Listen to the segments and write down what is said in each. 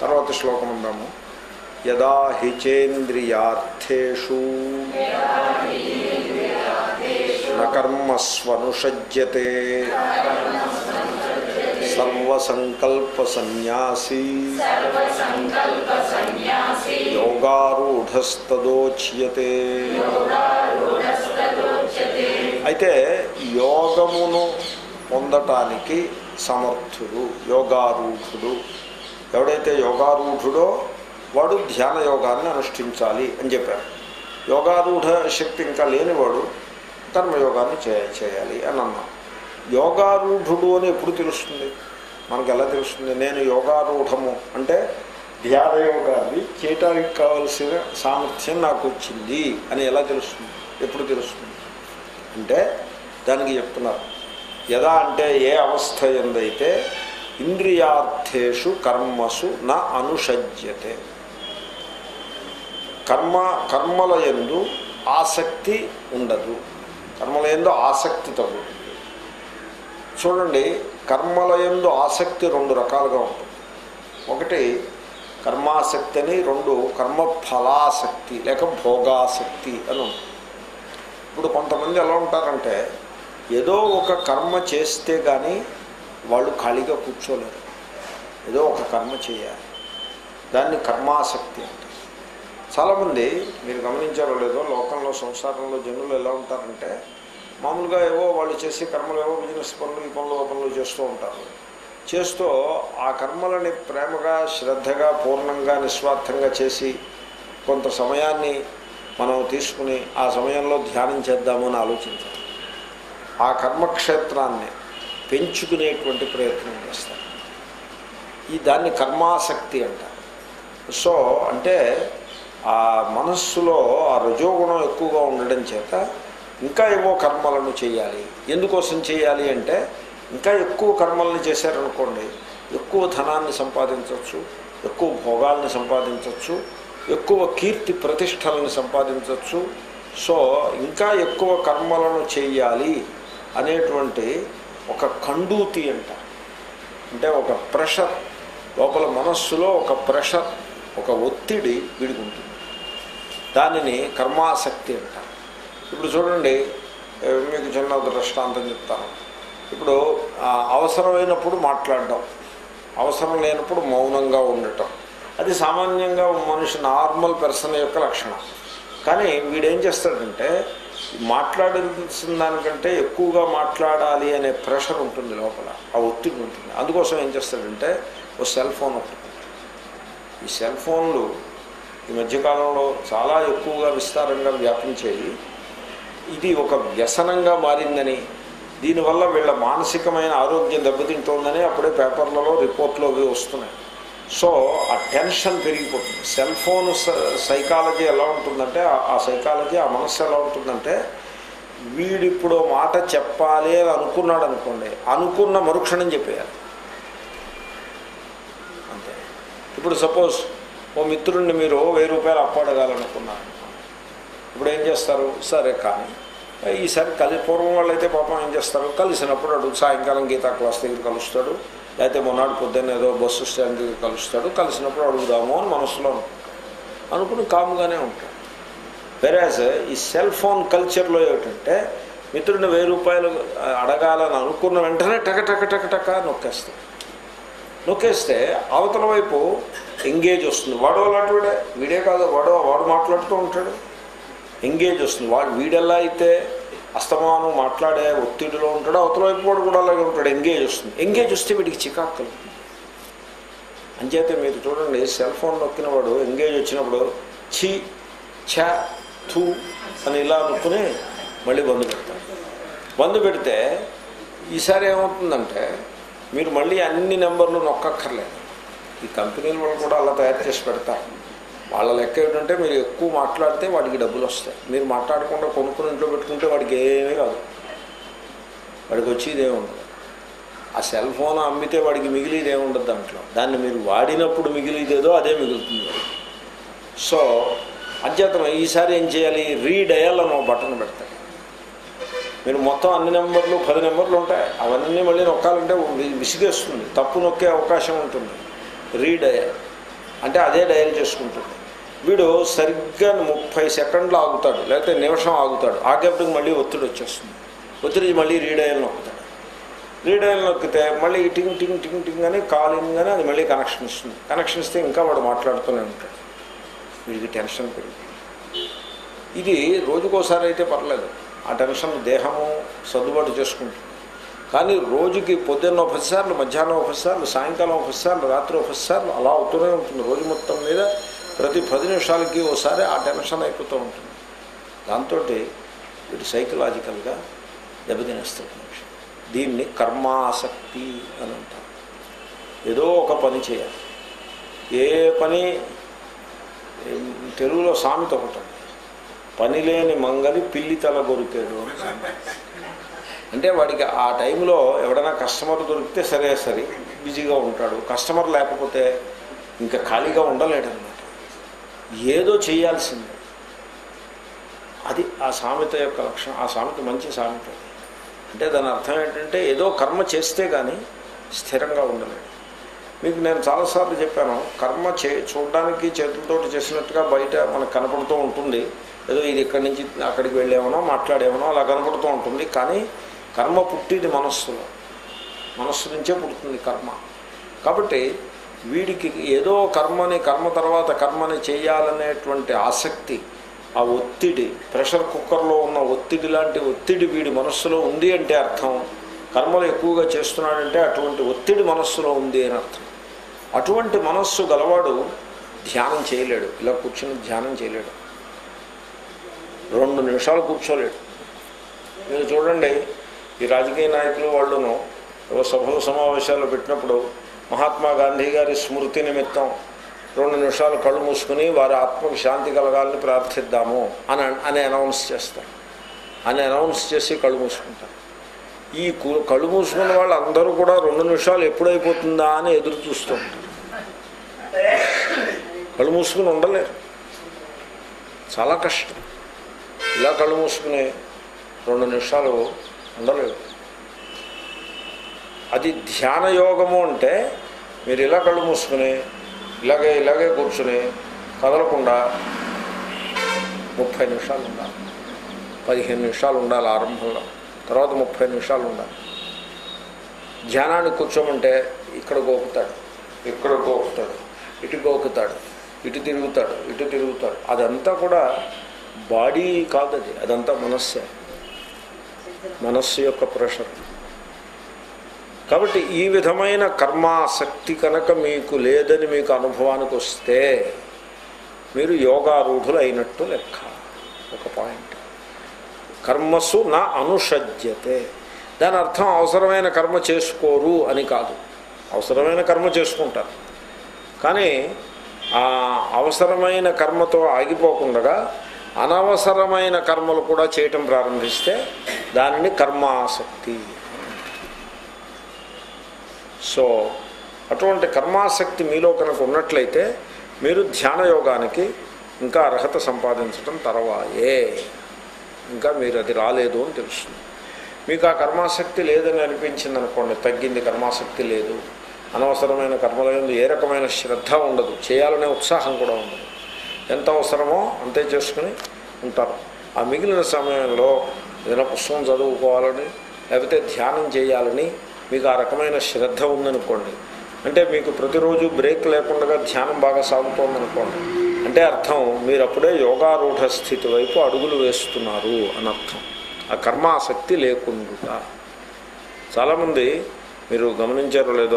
తర్వాత శ్లోకం ఉందాము. యదా హి చేంద్రియార్థేషు న కర్మస్వనుషజ్యతే సర్వసంకల్ప సన్యాసీ యోగారూఢస్తదోచ్యతే. అయితే యోగమును పొందటానికి సమర్థుడు యోగారూఢుడు. ఎవడైతే యోగారూఢుడో వాడు ధ్యాన యోగాన్ని అనుష్ఠించాలి అని చెప్పారు. యోగారూఢ శక్తి ఇంకా లేనివాడు కర్మయోగాన్ని చేయాలి అని అన్నాం. యోగారూఢుడు అని ఎప్పుడు తెలుస్తుంది? మనకు ఎలా తెలుస్తుంది? నేను యోగారూఢము అంటే ధ్యాన యోగాన్ని చేయటానికి కావలసిన సామర్థ్యం నాకు వచ్చింది అని ఎలా తెలుస్తుంది? ఎప్పుడు తెలుస్తుంది అంటే దానికి చెప్తున్నారు. యదా అంటే ఏ అవస్థ ఎందైతే ఇంద్రియార్థేషు కర్మసు న అనుషజ్యతే, కర్మల యందు ఆసక్తి ఉండదు, కర్మల యందు ఆసక్తి తగ్గుతుంది. చూడండి, కర్మల యందు ఆసక్తి రెండు రకాలుగా ఉంటుంది. ఒకటి కర్మాసక్తి అని, రెండు కర్మఫలాసక్తి లేక భోగాసక్తి అని ఉంటుంది. ఇప్పుడు కొంతమంది ఎలా ఉంటారంటే ఏదో ఒక కర్మ చేస్తే కానీ వాళ్ళు ఖాళీగా కూర్చోలేరు, ఏదో ఒక కర్మ చేయాలి, దాన్ని కర్మాసక్తి అంటారు. చాలామంది మీరు గమనించారో లేదో, లోకంలో సంసారంలో జనులు ఎలా ఉంటారంటే మామూలుగా ఏవో వాళ్ళు చేసే కర్మలు, ఏవో బిజినెస్ పనులు, ఈ పనులు చేస్తూ ఉంటారు. చేస్తూ ఆ కర్మలని ప్రేమగా శ్రద్ధగా పూర్ణంగా నిస్వార్థంగా చేసి కొంత సమయాన్ని మనం తీసుకుని ఆ సమయంలో ధ్యానం చేద్దాము అని ఆలోచించాలి. ఆ కర్మక్షేత్రాన్ని పెంచుకునేటువంటి ప్రయత్నం చేస్తారు. దాన్ని కర్మాసక్తి అంటారు. సో అంటే ఆ మనస్సులో ఆ రజోగుణం ఎక్కువగా ఉండడం చేత ఇంకా ఏవో కర్మలను చేయాలి. ఎందుకోసం చేయాలి అంటే ఇంకా ఎక్కువ కర్మలను చేశారనుకోండి ఎక్కువ ధనాన్ని సంపాదించవచ్చు, ఎక్కువ భోగాల్ని సంపాదించవచ్చు, ఎక్కువ కీర్తి ప్రతిష్టలను సంపాదించవచ్చు. సో ఇంకా ఎక్కువ కర్మలను చేయాలి అనేటువంటి ఒక కండూతి అంటారు. అంటే ఒక ప్రెషర్ లోపల మనస్సులో ఒక ప్రెషర్, ఒక ఒత్తిడి వీడికి ఉంటుంది. దానిని కర్మాసక్తి అంటారు. ఇప్పుడు చూడండి, మీకు చిన్న దృష్టాంతం చెప్తాను. ఇప్పుడు అవసరమైనప్పుడు మాట్లాడడం, అవసరం లేనప్పుడు మౌనంగా ఉండటం, అది సామాన్యంగా మనిషి నార్మల్ పర్సన్ యొక్క లక్షణం. కానీ వీడేం చేస్తాడంటే మాట్లాడాల్సిన దానికంటే ఎక్కువగా మాట్లాడాలి అనే ప్రెషర్ ఉంటుంది లోపల, ఆ ఒత్తిడి ఉంటుంది. అందుకోసం ఏం చేస్తాడంటే ఓ సెల్ ఫోన్ ఒకటి. ఈ సెల్ ఫోన్లు ఈ మధ్యకాలంలో చాలా ఎక్కువగా విస్తారంగా వ్యాపించేది. ఇది ఒక వ్యసనంగా మారిందని, దీనివల్ల వీళ్ళ మానసికమైన ఆరోగ్యం దెబ్బతింటోందని అప్పుడే పేపర్లలో రిపోర్ట్లు అవి వస్తున్నాయి. సో ఆ టెన్షన్ పెరిగిపోతుంది. సెల్ ఫోన్ సైకాలజీ ఎలా ఉంటుందంటే, ఆ సైకాలజీ, ఆ మనస్సు ఎలా ఉంటుందంటే, వీడిప్పుడు మాట చెప్పాలి అని అనుకున్నాడు అనుకోండి, అనుకున్న మరుక్షణం చెప్పేయాలి అంతే. ఇప్పుడు సపోజ్ ఓ మిత్రుడిని మీరు 1000 రూపాయలు అప్పడగాలనుకున్నారు. ఇప్పుడు ఏం చేస్తారు? సరే కానీ ఈసారి పూర్వం వాళ్ళు అయితే పాపం ఏం చేస్తారు, కలిసినప్పుడు అడుగు సాయంకాలం గీతా క్లాస్ దగ్గర కలుస్తాడు, లేకపోతే మొన్నటి పొద్దున్న ఏదో బస్సు స్టాండ్ దగ్గర కలుస్తాడు, కలిసినప్పుడు అడుగుదాము అని మనసులో అనుకుని కాముగానే ఉంటాడు. వెరాజ్ ఈ సెల్ ఫోన్ కల్చర్లో ఏమిటంటే మిత్రుడిని 1000 రూపాయలు అడగాలని అనుకున్న వెంటనే టక టక టక టక నొక్కేస్తే అవతల వైపు ఎంగేజ్ వస్తుంది. వాడు అలాంటి వీడే కాదు, వాడు మాట్లాడుతూ ఉంటాడు, ఎంగేజ్ వస్తుంది. వీడెలా అయితే అస్తమానం మాట్లాడే ఒత్తిడిలో ఉంటాడు, అవతల వైపు వాడు కూడా అలాగే ఉంటాడు, ఎంగేజ్ వస్తుంది. ఎంగేజ్ వస్తే వీడికి చికాకు కలుగుతుంది. అంచేతే మీరు చూడండి, సెల్ ఫోన్ నొక్కిన వాడు ఎంగేజ్ వచ్చినప్పుడు ఛీ ఛా థూ అని ఇలా నొక్కుని మళ్ళీ బంద్ పెడతాడు. బంద్ పెడితే ఈసారి ఏమవుతుందంటే మీరు మళ్ళీ అన్ని నెంబర్లు నొక్కక్కర్లేదు. ఈ కంపెనీల వాళ్ళు కూడా అలా తయారు చేసి పెడతారు. వాళ్ళ లెక్క ఏంటంటే మీరు ఎక్కువ మాట్లాడితే వాడికి డబ్బులు వస్తాయి, మీరు మాట్లాడకుండా కొనుక్కుని ఇంట్లో పెట్టుకుంటే వాడికి ఏమీ కాదు, వాడికి వచ్చేదేమి ఉండదు. ఆ సెల్ ఫోన్ అమ్మితే వాడికి మిగిలిదేమి ఉండదు దాంట్లో. దాన్ని మీరు వాడినప్పుడు మిగిలిదేదో అదే మిగులుతుంది. సో అధ్యతనం ఈసారి ఏం చేయాలి, రీడయల్ అని ఒక బటన్ పెడతాడు. మీరు మొత్తం అన్ని నెంబర్లు 10 నెంబర్లు ఉంటాయి, అవన్నీ మళ్ళీ నొక్కాలంటే విసిగేస్తుంది, తప్పు నొక్కే అవకాశం ఉంటుంది. రీడయల్ అంటే అదే డయల్ చేసుకుంటుంది. వీడు సరిగ్గా 30 సెకండ్లు ఆగుతాడు, లేకపోతే నిమిషం ఆగుతాడు. ఆగేపటికి మళ్ళీ ఒత్తిడి వచ్చేస్తుంది. ఒత్తిడి మళ్ళీ రీడయల్ నొక్కుతాడు. రీడయల్ నొక్కితే మళ్ళీ టింగ్ టింగ్ టింగ్ టింగ్ అని కాలింగ్ అని అది మళ్ళీ కనెక్షన్ ఇస్తుంది. కనెక్షన్ ఇస్తే ఇంకా వాడు మాట్లాడుతూనే ఉంటాడు. వీడికి టెన్షన్ పెరిగింది. ఇది రోజుకోసారి అయితే పర్లేదు, ఆ టెన్షన్ దేహము సర్దుబాటు చేసుకుంటుంది. కానీ రోజుకి పొద్దున్న 10 సార్లు, మధ్యాహ్నం 10 సార్లు, సాయంకాలం 10 సార్లు, రాత్రి 10 సార్లు అలా అవుతూనే ఉంటుంది. రోజు మొత్తం మీద ప్రతి 10 నిమిషాలకి ఒకసారి ఆ టెన్షన్ అయిపోతూ ఉంటుంది. దాంతో వీడు సైకలాజికల్గా దెబ్బతినేస్తాడు మనిషి. దీన్ని కర్మాసక్తి అని అంటారు. ఏదో ఒక పని చేయాలి. ఏ పని, తెలుగులో సామెత ఒకటి, పని లేని మంగలి పిల్లి తల కొరికాడు అని. అంటే వాడికి ఆ టైంలో ఎవడైనా కస్టమర్ దొరికితే సరే సరే బిజీగా ఉంటాడు. కస్టమర్ లేకపోతే ఇంకా ఖాళీగా ఉండలేడన్నమాట. ఏదో చేయాల్సిందే. అది ఆ సామెత యొక్క లక్షణం. ఆ సామెత మంచి సామెత. అంటే దాని అర్థం ఏంటంటే ఏదో కర్మ చేస్తే కానీ స్థిరంగా ఉండలేడు. మీకు నేను చాలాసార్లు చెప్పాను, కర్మ చూడడానికి చేతులతోటి చేసినట్టుగా బయట మనకు కనపడుతూ ఉంటుంది. ఏదో ఇది ఇక్కడి నుంచి అక్కడికి వెళ్ళేమనో మాట్లాడేమనో అలా కనపడుతూ ఉంటుంది. కానీ కర్మ పుట్టిది మనస్సులో, మనస్సు నుంచే పుడుతుంది కర్మ. కాబట్టి వీడికి ఏదో కర్మ తర్వాత కర్మని చేయాలనేటువంటి ఆసక్తి, ఆ ఒత్తిడి, ప్రెషర్ కుక్కర్లో ఉన్న ఒత్తిడి లాంటి ఒత్తిడి వీడి మనస్సులో ఉంది అంటే అర్థం కర్మలు ఎక్కువగా చేస్తున్నాడంటే అటువంటి ఒత్తిడి మనస్సులో ఉంది అని అర్థం. అటువంటి మనస్సు గలవాడు ధ్యానం చేయలేడు. ఇలా కూర్చొని ధ్యానం చేయలేడు. 2 నిమిషాలు కూర్చోలేడు. మీరు చూడండి, ఈ రాజకీయ నాయకులు వాళ్ళను సభలు సమావేశాలు పెట్టినప్పుడు మహాత్మా గాంధీ గారి స్మృతి నిమిత్తం 2 నిమిషాలు కళ్ళు మూసుకుని వారి ఆత్మకు శాంతి కలగాలని ప్రార్థిద్దాము అని అనౌన్స్ చేస్తారు. అని అనౌన్స్ చేసి కళ్ళు మూసుకుంటారు. ఈ కళ్ళు మూసుకున్న వాళ్ళు అందరూ కూడా 2 నిమిషాలు ఎప్పుడైపోతుందా అని ఎదురు చూస్తూ ఉంటారు. కళ్ళు మూసుకుని ఉండలేరు, చాలా కష్టం. ఇలా కళ్ళు మూసుకుని 2 నిమిషాలు ఉండలేరు. అది ధ్యాన యోగము అంటే మీరు ఇలా కళ్ళు మూసుకుని ఇలాగే కూర్చుని కదలకుండా 30 నిమిషాలు ఉండాలి. 15 నిమిషాలు ఉండాలి ఆరంభంలో, తర్వాత 30 నిమిషాలు ఉండాలి. ధ్యానానికి కూర్చోమంటే ఇక్కడ గోకుతాడు, ఇక్కడ గోకుతాడు, ఇటు గోకుతాడు, ఇటు తిరుగుతాడు. అదంతా కూడా బాడీ కాదు, అదంతా మనస్సే, మనస్సు యొక్క ప్రెషర్. కాబట్టి ఈ విధమైన కర్మాసక్తి కనుక మీకు లేదని మీకు అనుభవానికి వస్తే మీరు యోగారూఢులు అయినట్టు లెక్క. ఒక పాయింట్, కర్మసు నా అనుషజ్యతే. దాని అర్థం అవసరమైన కర్మ చేసుకోరు అని కాదు. అవసరమైన కర్మ చేసుకుంటారు, కానీ ఆ అవసరమైన కర్మతో ఆగిపోకుండా అనవసరమైన కర్మలు కూడా చేయటం ప్రారంభిస్తే దానిని కర్మాసక్తి. సో అటువంటి కర్మాసక్తి మీలో కనుక ఉన్నట్లయితే మీరు ధ్యాన యోగానికి ఇంకా అర్హత సంపాదించడం తర్వాయే. ఇంకా మీరు అది రాలేదు అని తెలుస్తుంది. మీకు ఆ కర్మాసక్తి లేదని అనిపించింది అనుకోండి, తగ్గింది, కర్మాసక్తి లేదు, అనవసరమైన కర్మలందు ఏ రకమైన శ్రద్ధ ఉండదు, చేయాలనే ఉత్సాహం కూడా ఉండదు. ఎంత అవసరమో అంతే చేసుకుని ఉంటారు. ఆ మిగిలిన సమయంలో ఏదైనా పుస్తకం చదువుకోవాలని లేకపోతే ధ్యానం చేయాలని మీకు ఆ రకమైన శ్రద్ధ ఉందనుకోండి, అంటే మీకు ప్రతిరోజు బ్రేక్ లేకుండా ధ్యానం బాగా సాగుతోందనుకోండి, అంటే అర్థం మీరు అప్పుడే యోగారూఢ స్థితి వైపు అడుగులు వేస్తున్నారు అని అర్థం. ఆ కర్మాసక్తి లేకుండా. చాలామంది మీరు గమనించారో లేదో,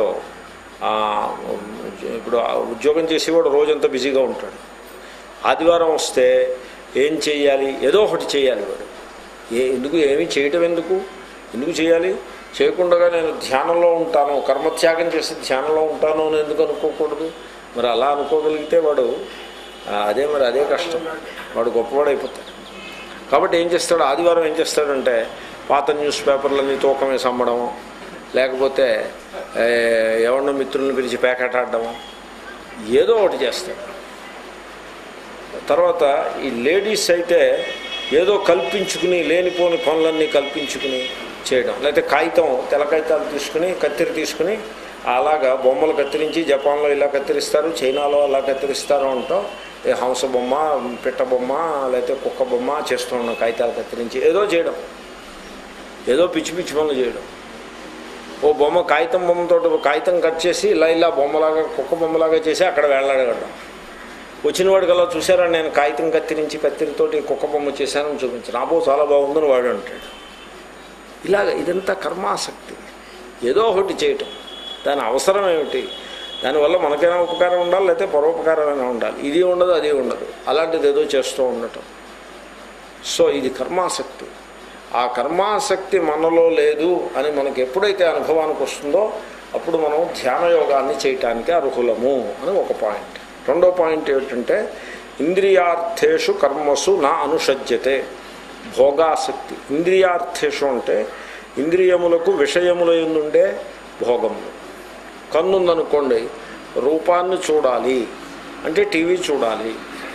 ఇప్పుడు ఉద్యోగం చేసేవాడు రోజంతా బిజీగా ఉంటాడు. ఆదివారం వస్తే ఏం చేయాలి, ఏదో ఒకటి చేయాలి వాడు. ఏమీ చేయటం ఎందుకు చేయాలి? చేయకుండా నేను ధ్యానంలో ఉంటాను, కర్మత్యాగం చేసి ధ్యానంలో ఉంటాను అని ఎందుకు అనుకోకూడదు? మరి అలా అనుకోగలిగితే వాడు అదే కష్టం, వాడు గొప్పవాడు అయిపోతాడు. కాబట్టి ఏం చేస్తాడు, ఆదివారం ఏం చేస్తాడంటే పాత న్యూస్ పేపర్లన్నీ తూకం వేసి అమ్మడం, లేకపోతే ఎవరినో మిత్రులను పిలిచి పేకాటాడడం, ఏదో ఒకటి చేస్తాడు. తర్వాత ఈ లేడీస్ అయితే ఏదో కల్పించుకుని లేనిపోని పనులన్నీ కల్పించుకుని చేయడం, లేకపోతే కాగితం, తెల్ల కాగితాలు తీసుకుని కత్తెర తీసుకుని అలాగా బొమ్మలు కత్తిరించి జపాన్లో ఇలా కత్తిరిస్తారు, చైనాలో అలా కత్తిరిస్తారు అంటాం. హంస బొమ్మ, పిట్ట బొమ్మ, లేకపోతే కుక్క బొమ్మ చేస్తూ ఉన్నాం, కాగితాలు కత్తిరించి ఏదో చేయడం, ఏదో పిచ్చి పిచ్చి పనులు చేయడం. ఓ బొమ్మ కాగితం బొమ్మతో కాగితం కట్ చేసి ఇలా బొమ్మలాగా కుక్క బొమ్మలాగా చేసి అక్కడ వేలాడగడం. వచ్చిన వాడికి అలా చూసారా, నేను కాగితం కత్తిరించి కత్తిరితోటి కుక్క బొమ్మ చేశానని చూపించాను, అబ్బో చాలా బాగుందని వాడు అంటాడు. ఇలాగ ఇదంతా కర్మాసక్తి. ఏదో ఒకటి చేయటం, దాని అవసరం ఏమిటి, దానివల్ల మనకైనా ఉపకారం ఉండాలి, లేకపోతే పరోపకారమైనా ఉండాలి. ఇది ఉండదు, అది ఉండదు, అలాంటిది ఏదో చేస్తూ ఉండటం. సో ఇది కర్మాసక్తి. ఆ కర్మాసక్తి మనలో లేదు అని మనకి ఎప్పుడైతే అనుభవానికి వస్తుందో అప్పుడు మనం ధ్యానయోగాన్ని చేయటానికి అర్హులము అని ఒక పాయింట్. రెండో పాయింట్ ఏమిటంటే ఇంద్రియార్థేషు కర్మసు నా అనుషజ్యతే. భోగాసక్తి. ఇంద్రియార్థేషు అంటే ఇంద్రియములకు విషయముల యందుండే భోగములు. కన్నుందనుకోండి, రూపాన్ని చూడాలి అంటే టీవీ చూడాలి.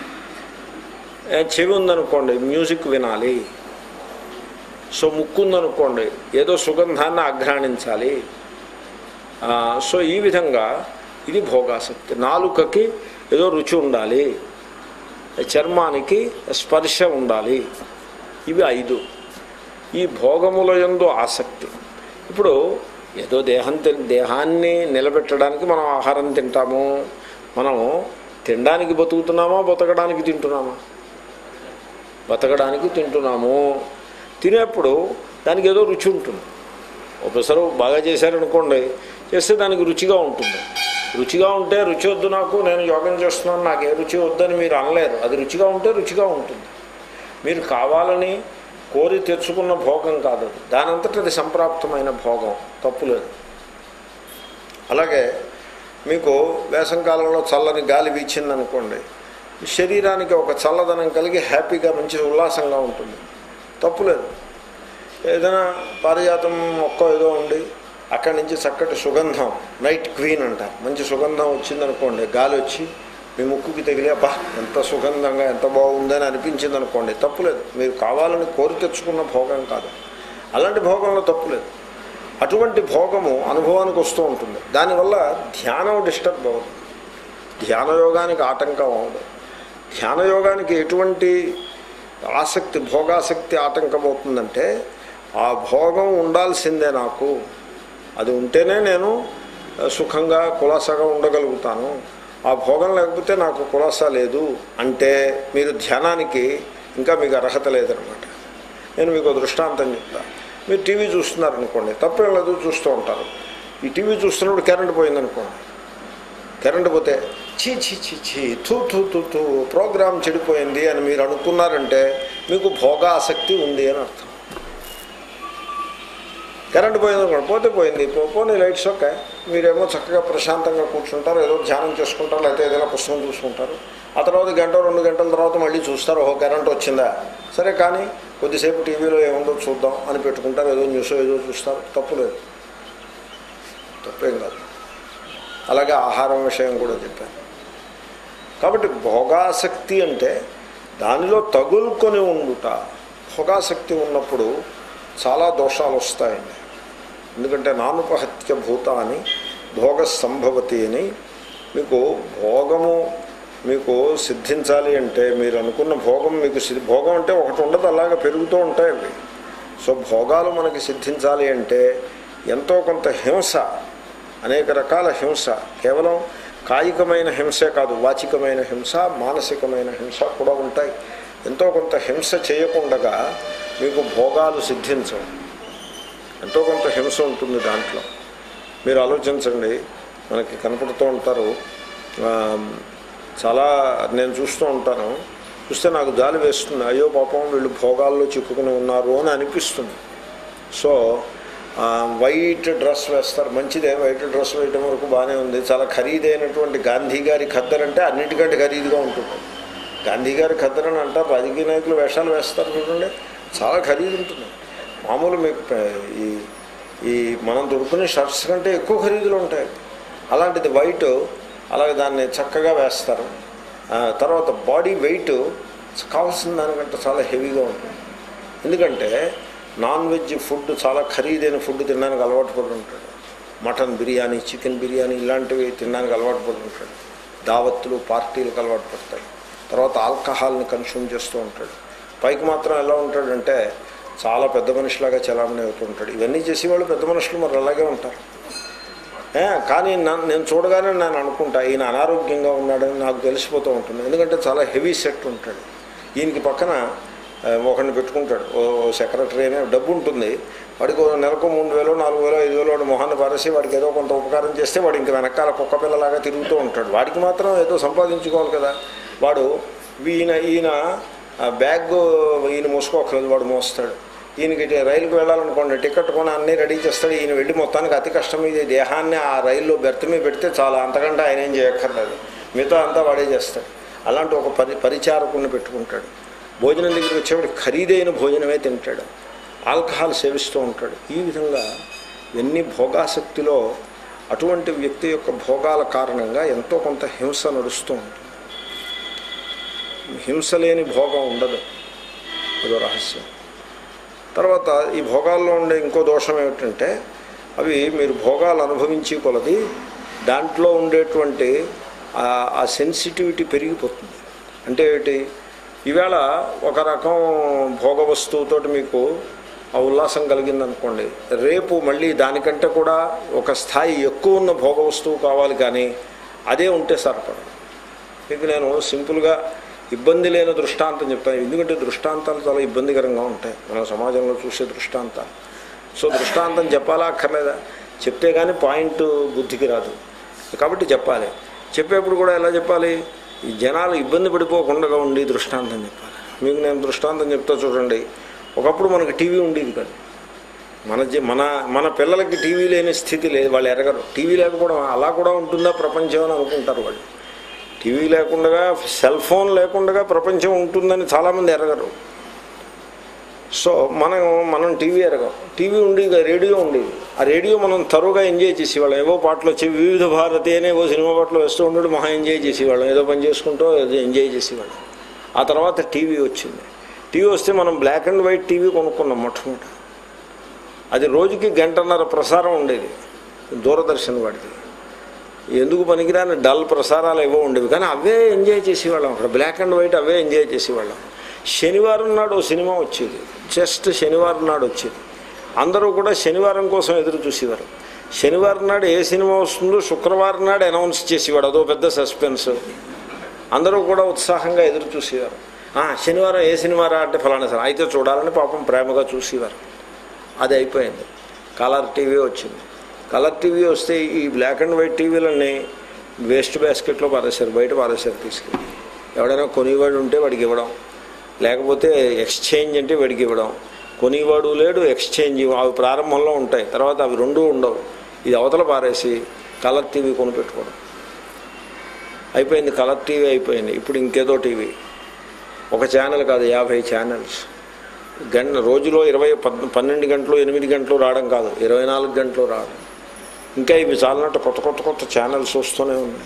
చెవి ఉందనుకోండి, మ్యూజిక్ వినాలి. సో ముక్కు ఉందనుకోండి, ఏదో సుగంధాన్ని ఆఘ్రాణించాలి. సో ఈ విధంగా ఇది భోగాసక్తి. నాలుకకి ఏదో రుచి ఉండాలి, చర్మానికి స్పర్శ ఉండాలి. ఇవి 5. ఈ భోగముల యందు ఆసక్తి. ఇప్పుడు ఏదో దేహాన్ని నిలబెట్టడానికి మనం ఆహారం తింటాము. మనం తినడానికి బతుకుతున్నామా, బతకడానికి తింటున్నామా? బతకడానికి తింటున్నాము. తినేప్పుడు దానికి ఏదో రుచి ఉంటుంది. ఒకసారి బాగా చేశారనుకోండి, చేస్తే దానికి రుచిగా ఉంటుంది. రుచిగా ఉంటే రుచి వద్దు నాకు, నేను యోగం చేస్తున్నాను, నాకు ఏ రుచి వద్దని మీరు అనలేరు. అది రుచిగా ఉంటే రుచిగా ఉంటుంది. మీరు కావాలని కోరి తెచ్చుకున్న భోగం కాదు అది, దానంతట అది సంప్రాప్తమైన భోగం, తప్పులేదు. అలాగే మీకు వేసంకాలంలో చల్లని గాలి వీచిందనుకోండి, శరీరానికి ఒక చల్లదనం కలిగి హ్యాపీగా మంచి ఉల్లాసంగా ఉంటుంది, తప్పులేదు. ఏదైనా పారిజాతం మొక్క ఏదో ఉండి అక్కడి నుంచి చక్కటి సుగంధం, నైట్ క్వీన్ అంటారు, మంచి సుగంధం వచ్చిందనుకోండి, గాలి వచ్చి మీ ముక్కుకి తగిలి అబ్బా ఎంత సుగంధంగా ఎంత బాగుందని అనిపించింది అనుకోండి, తప్పులేదు. మీరు కావాలని కోరి తెచ్చుకున్న భోగం కాదు, అలాంటి భోగంలో తప్పులేదు. అటువంటి భోగము అనుభవానికి వస్తూ ఉంటుంది. దానివల్ల ధ్యానం డిస్టర్బ్ అవ్వదు, ధ్యానయోగానికి ఆటంకం అవ్వదు. ధ్యానయోగానికి ఎటువంటి ఆసక్తి, భోగాసక్తి ఆటంకం అవుతుందంటే ఆ భోగం ఉండాల్సిందే నాకు, అది ఉంటేనే నేను సుఖంగా కులాసాగా ఉండగలుగుతాను, ఆ భోగం లేకపోతే నాకు కులాసా లేదు అంటే మీరు ధ్యానానికి ఇంకా మీకు అర్హత లేదనమాట. నేను మీకు దృష్టాంతం చెప్తాను. మీరు టీవీ చూస్తున్నారనుకోండి, తప్పేం లేదు, చూస్తూ ఉంటారు. ఈ టీవీ చూస్తున్నప్పుడు కరెంట్ పోయిందనుకోండి, కరెంట్ పోతే చీ చీ చీ చీ థూ థూ థూ థూ ప్రోగ్రాం చెడిపోయింది అని మీరు అనుకున్నారంటే మీకు భోగాసక్తి ఉంది అని అర్థం. కరెంట్ పోయిందనుకోండి, పోతే పోయింది, పోనీ లైట్స్ ఓకే, మీరేమో చక్కగా ప్రశాంతంగా కూర్చుంటారు, ఏదో ధ్యానం చేసుకుంటారు, లేకపోతే ఏదైనా పుస్తకం చూసుకుంటారు. ఆ తర్వాత 1-2 గంటల తర్వాత మళ్ళీ చూస్తారు, ఓహో కరెంట్ వచ్చిందా, సరే కానీ కొద్దిసేపు టీవీలో ఏముందో చూద్దాం అని పెట్టుకుంటారు, ఏదో న్యూస్ ఏదో చూస్తారు, తప్పులేదు, తప్పేం కాదు. అలాగే ఆహారం విషయం కూడా చెప్పాను. కాబట్టి భోగాసక్తి అంటే దానిలో తగులుకొని ఉండుట. భోగాసక్తి ఉన్నప్పుడు చాలా దోషాలు వస్తాయండి. ఎందుకంటే నానుపహత్య భూత అని భోగ సంభవతి అని, మీకు భోగము మీకు సిద్ధించాలి అంటే మీరు అనుకున్న భోగం మీకు భోగం అంటే ఒకటి ఉండదు, అలాగే పెరుగుతూ ఉంటాయి అవి. సో భోగాలు మనకి సిద్ధించాలి అంటే ఎంతో కొంత హింస, అనేక రకాల హింస, కేవలం కాయికమైన హింసే కాదు, వాచికమైన హింస, మానసికమైన హింస కూడా ఉంటాయి. ఎంతో కొంత హింస చేయకుండా మీకు భోగాలు సిద్ధించవు. ఎంతో కొంత హింస ఉంటుంది దాంట్లో. మీరు ఆలోచించండి, మనకి కనపడుతూ ఉంటారు చాలా, నేను చూస్తూ ఉంటాను, చూస్తే నాకు జాలి వేస్తుంది, అయ్యో పాపం వీళ్ళు భోగాల్లో చిక్కుకుని ఉన్నారు అని అనిపిస్తుంది. సో వైట్ డ్రెస్ వేస్తారు, మంచిదే, వైట్ డ్రెస్ వేయటం వరకు బాగానే ఉంది. చాలా ఖరీదైనటువంటి గాంధీ గారి ఖద్దరు అంటే అన్నిటికంటే ఖరీదుగా ఉంటుంది. గాంధీ గారి ఖద్దరు అని అంటారు, రాజకీయ నాయకులు వేషాలు వేస్తారు చూడండి, చాలా ఖరీదు ఉంటుంది. మామూలు మీకు ఈ మనం దొరుకునే షర్ట్స్ కంటే ఎక్కువ ఖరీదులు ఉంటాయి. అలాంటిది వైట్, అలాగే దాన్ని చక్కగా వేస్తారు. తర్వాత బాడీ వెయిట్ కావాల్సిన దానికంటే చాలా హెవీగా ఉంటుంది. ఎందుకంటే నాన్ వెజ్ ఫుడ్, చాలా ఖరీదైన ఫుడ్ తినడానికి అలవాటు పడి ఉంటాడు. మటన్ బిర్యానీ, చికెన్ బిర్యానీ ఇలాంటివి తినడానికి అలవాటు పడి ఉంటాడు. దావత్తులు, పార్టీలకు అలవాటు పడతాడు. తర్వాత ఆల్కహాల్ని కన్స్యూమ్ చేస్తూ ఉంటాడు. పైకి మాత్రం ఎలా ఉంటాడంటే చాలా పెద్ద మనిషిలాగా చలామణి అవుతూ ఉంటాడు. ఇవన్నీ చేసేవాళ్ళు పెద్ద మనుషులు మరి అలాగే ఉంటారు. కానీ నేను చూడగానే నేను అనుకుంటా ఈయన అనారోగ్యంగా ఉన్నాడని నాకు తెలిసిపోతూ ఉంటుంది. ఎందుకంటే చాలా హెవీ సెట్ ఉంటాడు. ఈయనకి పక్కన ఒకరిని పెట్టుకుంటాడు, ఓ సెక్రటరీ అనే డబ్బు ఉంటుంది వాడికి. నెలకు 3,000, 4,000, 5,000 వాడు మొహాన్ని పారేసి వాడికి ఏదో కొంత ఉపకారం చేస్తే వాడు ఇంక వెనకాల కుక్క పిల్లలాగా తిరుగుతూ ఉంటాడు. వాడికి మాత్రం ఏదో సంపాదించుకోవాలి కదా. వాడు ఈయన బ్యాగ్ ఈయన మోసుకోకలేదు, వాడు మోస్తాడు. ఈయనకి రైలుకి వెళ్ళాలనుకోండి, టికెట్ కొని అన్నీ రెడీ చేస్తాడు. ఈయన వెళ్ళి మొత్తానికి అతి కష్టం ఇది దేహాన్ని ఆ రైల్లో బెర్త్ మీద పెడితే చాలా, అంతకంటే ఆయన ఏం చేయక్కర్లేదు, మిగతా అంతా వాడే చేస్తాడు. అలాంటి ఒక పరిచారకుడిని పెట్టుకుంటాడు. భోజనం దగ్గరికి వచ్చేవాడు ఖరీదైన భోజనమే తింటాడు. ఆల్కహాల్ సేవిస్తూ ఉంటాడు. ఈ విధంగా ఎన్ని భోగాసక్తిలో అటువంటి వ్యక్తి యొక్క భోగాల కారణంగా ఎంతో కొంత హింస నడుస్తూ ఉంటుంది. హింస లేని భోగం ఉండదు, అదో రహస్యం. తర్వాత ఈ భోగాల్లో ఉండే ఇంకో దోషం ఏమిటంటే అవి మీరు భోగాలు అనుభవించి కొలది దాంట్లో ఉండేటువంటి ఆ సెన్సిటివిటీ పెరిగిపోతుంది. అంటే ఏమిటి, ఈవేళ ఒక రకం భోగ వస్తువుతో మీకు ఆ ఉల్లాసం కలిగిందనుకోండి, రేపు మళ్ళీ దానికంటే కూడా ఒక స్థాయి ఎక్కువ ఉన్న భోగ వస్తువు కావాలి, కానీ అదే ఉంటే సరిపడదు. మీకు నేను సింపుల్గా ఇబ్బంది లేని దృష్టాంతం చెప్తాను. ఎందుకంటే దృష్టాంతాలు చాలా ఇబ్బందికరంగా ఉంటాయి మన సమాజంలో చూసే దృష్టాంతాలు. సో దృష్టాంతం చెప్పాలా అక్కర్లేదా? చెప్తే కానీ పాయింట్ బుద్ధికి రాదు, కాబట్టి చెప్పాలి. చెప్పేప్పుడు కూడా ఎలా చెప్పాలి, ఈ జనాలు ఇబ్బంది పడిపోకుండా ఉండి దృష్టాంతం చెప్పాలి. మీకు నేను దృష్టాంతం చెప్తా చూడండి. ఒకప్పుడు మనకి టీవీ ఉండేది కాదు. మన పిల్లలకి టీవీ లేని స్థితి లేదు, వాళ్ళు ఎరగరు. టీవీ లేకపోవడం అలా కూడా ఉంటుందా ప్రపంచం అని అనుకుంటారు వాళ్ళు. టీవీ లేకుండా, సెల్ ఫోన్ లేకుండా ప్రపంచం ఉంటుందని చాలామంది ఎరగరు. సో మనం టీవీ ఎరగం. టీవీ ఉండేది, రేడియో ఉండేది. ఆ రేడియో మనం తరువుగా ఎంజాయ్ చేసేవాళ్ళం. ఏవో పాటలు వచ్చి వివిధ భారతి అనే ఏవో సినిమా పాటలు వేస్తూ ఉండడు, మహా ఎంజాయ్ చేసేవాళ్ళం. ఏదో పని చేసుకుంటూ ఏదో ఎంజాయ్ చేసేవాళ్ళం. ఆ తర్వాత టీవీ వచ్చింది. టీవీ వస్తే మనం బ్లాక్ అండ్ వైట్ టీవీ కొనుక్కున్నాం మొట్టమొదటి. అది రోజుకి 1.5 ప్రసారం ఉండేది, దూరదర్శన్ వాడిది. ఎందుకు పనికిరాని డల్ ప్రసారాలు ఏవో ఉండేవి, కానీ అవే ఎంజాయ్ చేసేవాళ్ళం. అక్కడ బ్లాక్ అండ్ వైట్ అవే ఎంజాయ్ చేసేవాళ్ళం. శనివారం నాడు ఓ సినిమా వచ్చేది, జస్ట్ శనివారం నాడు వచ్చేది. అందరూ కూడా శనివారం కోసం ఎదురు చూసేవారు. శనివారం నాడు ఏ సినిమా వస్తుందో శుక్రవారం నాడు అనౌన్స్ చేసేవాడు, అదో పెద్ద సస్పెన్స్. అందరూ కూడా ఉత్సాహంగా ఎదురు చూసేవారు. శనివారం ఏ సినిమా రా అంటే ఫలానా సార్ అయితే చూడాలని పాపం ప్రేమగా చూసేవారు. అది అయిపోయింది. కలర్ టీవీ వచ్చింది. కలర్ టీవీ వస్తే ఈ బ్లాక్ అండ్ వైట్ టీవీలన్నీ వేస్ట్ బాస్కెట్లో పారేశారు, బయట పారేశారు తీసుకెళ్ళి. ఎవడైనా కొనేవాడు ఉంటే వాడికి ఇవ్వడం, లేకపోతే ఎక్స్చేంజ్ అంటే వాడికి ఇవ్వడం. కొనేవాడు లేడు, ఎక్స్చేంజ్ అవి ప్రారంభంలో ఉంటాయి, తర్వాత అవి రెండూ ఉండవు. ఇది అవతల పారేసి కలర్ టీవీ కొనిపెట్టుకోవడం. అయిపోయింది, కలర్ టీవీ అయిపోయింది. ఇప్పుడు ఇంకేదో టీవీ, ఒక ఛానల్ కాదు 50 ఛానల్స్. రోజులో 12 గంటలు 8 గంటలు రావడం కాదు, 24 గంటలు రావడం. ఇంకా ఇవి చాలినట్టు కొత్త ఛానల్స్ వస్తూనే ఉన్నాయి.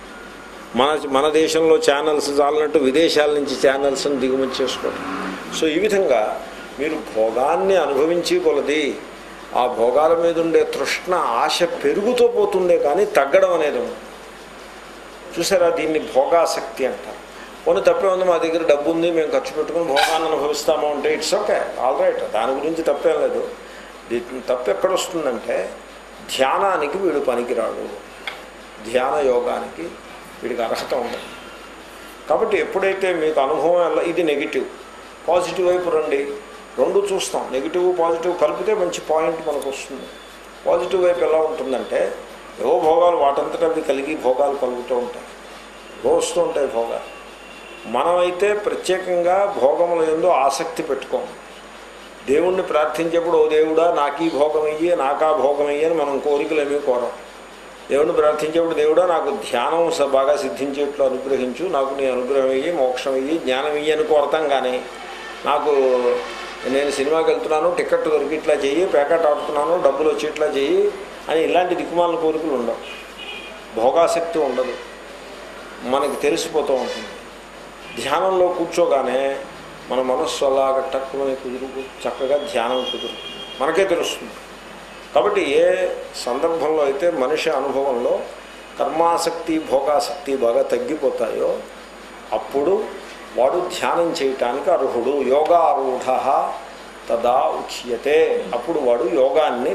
మన దేశంలో ఛానల్స్ చాలినట్టు విదేశాల నుంచి ఛానల్స్ని దిగుమతి చేసుకోవడం. సో ఈ విధంగా మీరు భోగాన్ని అనుభవించి కొలది ఆ భోగాల మీద ఉండే తృష్ణ, ఆశ పెరుగుతూ పోతుందే కానీ తగ్గడం అనేది ఉంది. చూసారా, దీన్ని భోగాసక్తి అంటారు. కొన్ని తప్పే ఉంది, మా దగ్గర డబ్బు ఉంది, మేము ఖర్చు పెట్టుకుని భోగాన్ని అనుభవిస్తాము అంటే ఇట్స్ ఓకే, ఆల్ రైట్, దాని గురించి తప్పేం లేదు. తప్పు ఎక్కడ వస్తుందంటే ధ్యానానికి వీడు పనికిరాడు, ధ్యాన యోగానికి వీడికి అర్హత ఉండదు. కాబట్టి ఎప్పుడైతే మీకు అనుభవం ఇది నెగిటివ్, పాజిటివ్ వైపు రండి, రెండు చూస్తాం. నెగిటివ్ పాజిటివ్ కలిపితే మంచి పాయింట్ మనకు వస్తుంది. పాజిటివ్ వైపు ఎలా ఉంటుందంటే ఏవో భోగాలు వాటంతటా అవి కలిగి భోగాలు కలుగుతూ ఉంటాయి, వస్తూ ఉంటాయి భోగాలు. మనమైతే ప్రత్యేకంగా భోగముల యందు ఆసక్తి పెట్టుకోము. దేవుణ్ణి ప్రార్థించేప్పుడు ఓ దేవుడా నాకు ఈ భోగం ఇయ్యి, నాకా భోగం ఇయ్యి అని మనం కోరికలు ఏమీ కోరం. దేవుణ్ణి ప్రార్థించేప్పుడు దేవుడా నాకు ధ్యానం బాగా సిద్ధించేట్లు అనుగ్రహించు, నాకు నీ అనుగ్రహం ఇయ్యి, మోక్షం ఇయ్యి, జ్ఞానం ఇయ్యి అని కోరతాం. కానీ నాకు నేను సినిమాకి వెళ్తున్నాను, టికెట్ దొరికి ఇట్లా చెయ్యి, ప్యాకెట్ ఆడుతున్నాను, డబ్బులు వచ్చి ఇట్లా చెయ్యి అని ఇలాంటి దిక్కుమాలిన కోరికలు ఉండవు. భోగాసక్తి ఉండదు, మనకి తెలిసిపోతూ ఉంటుంది. ధ్యానంలో కూర్చోగానే మన మనస్సు అలాగ టక్కుమని కుదురు, చక్కగా ధ్యానం కుదురుతుంది, మనకే తెలుస్తుంది. కాబట్టి ఏ సందర్భంలో అయితే మనిషి అనుభవంలో కర్మాసక్తి భోగాసక్తి బాగా తగ్గిపోతాయో అప్పుడు వాడు ధ్యానం చేయటానికి అర్హుడు. యోగారూఢ తదా ఉచ్యతే. అప్పుడు వాడు యోగాన్ని